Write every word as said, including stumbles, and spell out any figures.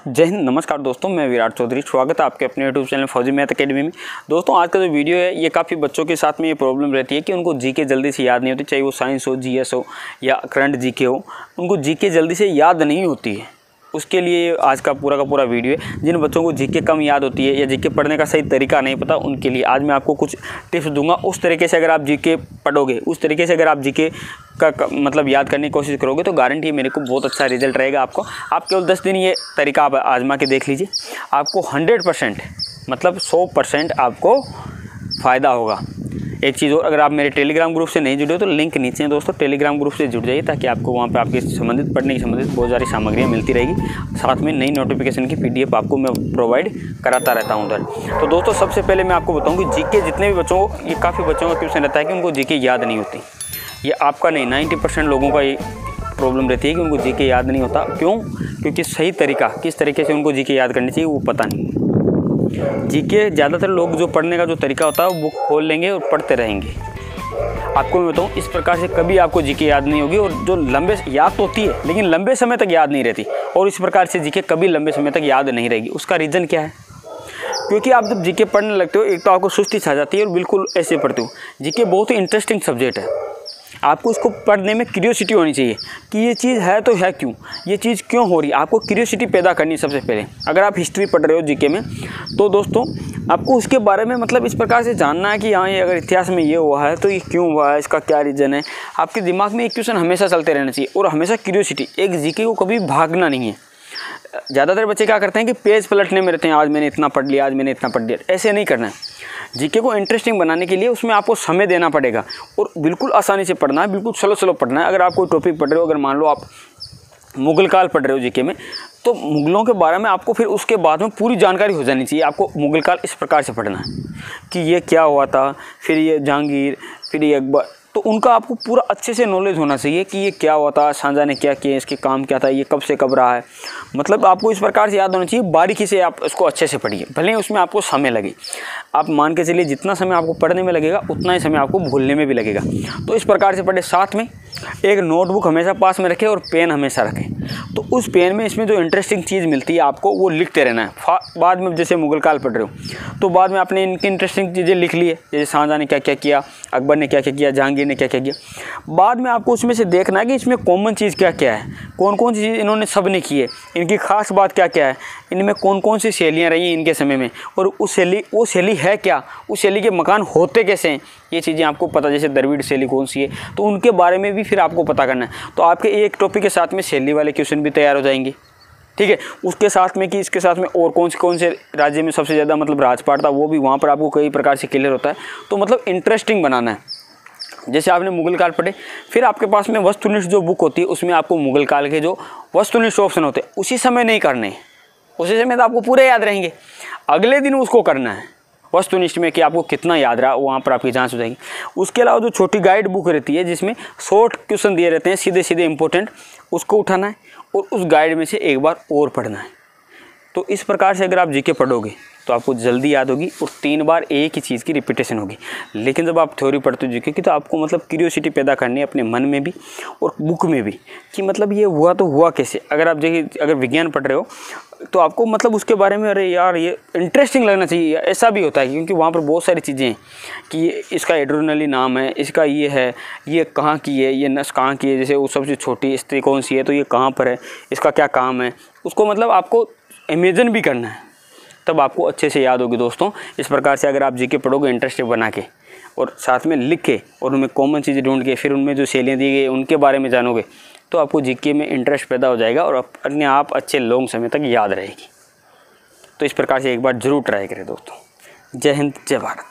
जय हिंद, नमस्कार दोस्तों, मैं विराट चौधरी। स्वागत है आपके अपने YouTube channel Fauji math academy में। दोस्तों, आज का जो वीडियो है ये काफ़ी बच्चों के साथ में ये प्रॉब्लम रहती है कि उनको जीके जल्दी से याद नहीं होती, चाहे वो साइंस हो, जीएस हो या करंट जीके हो, उनको जीके जल्दी से याद नहीं होती है। उसके लिए आज का पूरा का पूरा वीडियो है। जिन बच्चों को जीके कम याद होती है या जीके पढ़ने का सही तरीका नहीं पता, उनके लिए आज मैं आपको कुछ टिप्स दूंगा। उस तरीके से अगर आप जीके पढ़ोगे, उस तरीके से अगर आप जीके का, का मतलब याद करने की कोशिश करोगे तो गारंटी है मेरे को बहुत अच्छा रिजल्ट रहेगा। आपको आप केवल दस दिन ये तरीका आप आजमा के देख लीजिए, आपको हंड्रेड परसेंट मतलब सौ परसेंट आपको फ़ायदा होगा। एक चीज़ और, अगर आप मेरे टेलीग्राम ग्रुप से नहीं जुड़े हो तो लिंक नीचे है दोस्तों, टेलीग्राम ग्रुप से जुड़ जाइए ताकि आपको वहाँ पे आपके संबंधित पढ़ने की संबंधित बहुत सारी सामग्रियाँ मिलती रहेगी। साथ में नई नोटिफिकेशन की पीडीएफ आपको मैं प्रोवाइड कराता रहता हूँ उधर। तो दोस्तों, सबसे पहले मैं आपको बताऊँ कि जीके जितने भी बच्चों को, ये काफ़ी बच्चों का क्वेश्चन रहता है कि उनको जीके याद नहीं होती। ये आपका नहीं, नाइन्टी परसेंट लोगों का ये प्रॉब्लम रहती है कि उनको जीके याद नहीं होता। क्यों? क्योंकि सही तरीका किस तरीके से उनको जीके याद करनी चाहिए वो पता नहीं। जीके ज़्यादातर लोग जो पढ़ने का जो तरीका होता है वो बुक खोल लेंगे और पढ़ते रहेंगे। आपको मैं बताऊँ, इस प्रकार से कभी आपको जीके याद नहीं होगी, और जो लंबे याद तो होती है लेकिन लंबे समय तक याद नहीं रहती, और इस प्रकार से जीके कभी लंबे समय तक याद नहीं रहेगी। उसका रीज़न क्या है? क्योंकि आप जब जीके पढ़ने लगते हो, एक तो आपको सुस्ती छा जाती है और बिल्कुल ऐसे पढ़ते हो। जीके बहुत ही इंटरेस्टिंग सब्जेक्ट है, आपको इसको पढ़ने में क्यूरियोसिटी होनी चाहिए कि ये चीज़ है तो है क्यों, ये चीज़ क्यों हो रही है। आपको क्यूरियोसिटी पैदा करनी है सबसे पहले। अगर आप हिस्ट्री पढ़ रहे हो जीके में तो दोस्तों आपको उसके बारे में मतलब इस प्रकार से जानना है कि हाँ, ये अगर इतिहास में ये हुआ है तो ये क्यों हुआ है, इसका क्या रीज़न है। आपके दिमाग में एक क्वेश्चन हमेशा चलते रहना चाहिए और हमेशा क्यूरियोसिटी। एक जीके को कभी भागना नहीं है। ज़्यादातर बच्चे क्या करते हैं कि पेज पलटने में रहते हैं, आज मैंने इतना पढ़ लिया, आज मैंने इतना पढ़ लिया। ऐसे नहीं करना है। जीके को इंटरेस्टिंग बनाने के लिए उसमें आपको समय देना पड़ेगा और बिल्कुल आसानी से पढ़ना है, बिल्कुल स्लो स्लो पढ़ना है। अगर आप कोई टॉपिक पढ़ रहे हो, अगर मान लो आप मुगल काल पढ़ रहे हो जीके में, तो मुगलों के बारे में आपको फिर उसके बाद में पूरी जानकारी हो जानी चाहिए। आपको मुगल काल इस प्रकार से पढ़ना है कि ये क्या हुआ था, फिर ये जहांगीर, फिर ये अकबर, तो उनका आपको पूरा अच्छे से नॉलेज होना चाहिए कि ये क्या हुआ था, शाहजहाँ ने क्या किया, इसके काम क्या था, ये कब से कब रहा है। मतलब आपको इस प्रकार से याद होना चाहिए, बारीकी से आप इसको अच्छे से पढ़िए, भले ही उसमें आपको समय लगे। आप मान के चलिए जितना समय आपको पढ़ने में लगेगा उतना ही समय आपको भूलने में भी लगेगा। तो इस प्रकार से पढ़े। साथ में एक नोटबुक हमेशा पास में रखें और पेन हमेशा रखें। तो उस पेन में इसमें जो इंटरेस्टिंग चीज़ मिलती है आपको वो लिखते रहना है। बाद में जैसे मुगल काल पढ़ रहे हो तो बाद में आपने इनकी इंटरेस्टिंग चीज़ें लिख ली है, जैसे शाहजहाँ ने क्या क्या किया, अकबर ने क्या क्या किया, जहांगीर ने क्या क्या किया। बाद में आपको उसमें से देखना है कि इसमें कॉमन चीज़ क्या क्या है, कौन कौन सी चीज़ इन्होंने सब ने की है, इनकी खास बात क्या क्या है, इनमें कौन कौन सी शैलियाँ रही हैं इनके समय में, और उस शैली वो शैली है क्या, उस शैली के मकान होते कैसे हैं, ये चीज़ें आपको पता। जैसे द्रविड़ शैली कौन सी है तो उनके बारे में भी फिर आपको पता करना है। तो आपके एक टॉपिक के साथ में शैली वाले क्वेश्चन भी तैयार हो जाएंगे। ठीक है, उसके साथ में कि इसके साथ में और कौन से कौन से राज्य में सबसे ज़्यादा मतलब राजपाट था, वो भी वहाँ पर आपको कई प्रकार से क्लियर होता है। तो मतलब इंटरेस्टिंग बनाना है। जैसे आपने मुगल काल पढ़े, फिर आपके पास में वस्तुनिष्ठ जो बुक होती है उसमें आपको मुगल काल के जो वस्तुनिष्ठ ऑप्शन होते हैं उसी समय नहीं करने, उसी समय तो आपको पूरे याद रहेंगे, अगले दिन उसको करना है वस्तुनिष्ठ में कि आपको कितना याद रहा, वहाँ पर आपकी जांच हो जाएगी। उसके अलावा जो छोटी गाइड बुक रहती है जिसमें शॉर्ट क्वेश्चन दिए रहते हैं सीधे सीधे इंपॉर्टेंट, उसको उठाना है और उस गाइड में से एक बार और पढ़ना है। तो इस प्रकार से अगर आप जीके पढ़ोगे तो आपको जल्दी याद होगी और तीन बार एक ही चीज़ की रिपीटेशन होगी। लेकिन जब आप थ्योरी पढ़ते हो जीके की तो आपको मतलब क्यूरियोसिटी पैदा करनी है अपने मन में भी और बुक में भी कि मतलब ये हुआ तो हुआ कैसे। अगर आप देखिए, अगर विज्ञान पढ़ रहे हो तो आपको मतलब उसके बारे में अरे यार ये इंटरेस्टिंग लगना चाहिए। ऐसा भी होता है क्योंकि वहाँ पर बहुत सारी चीज़ें हैं कि इसका एड्रेनली नाम है, इसका ये है, ये कहाँ की है, ये नस कहाँ की है, जैसे वो सबसे छोटी स्त्री कौन सी है तो ये कहाँ पर है, इसका क्या काम है, उसको मतलब आपको इमेजिन भी करना है, तब आपको अच्छे से याद होगी। दोस्तों, इस प्रकार से अगर आप जीके पढ़ोगे इंटरेस्टिंग बना के और साथ में लिख के और उनमें कॉमन चीज़ें ढूंढ के फिर उनमें जो शैलियाँ दी गई उनके बारे में जानोगे तो आपको जीके में इंटरेस्ट पैदा हो जाएगा और अपने आप अच्छे लॉन्ग समय तक याद रहेगी। तो इस प्रकार से एक बार ज़रूर ट्राई करें दोस्तों। जय हिंद, जय भारत।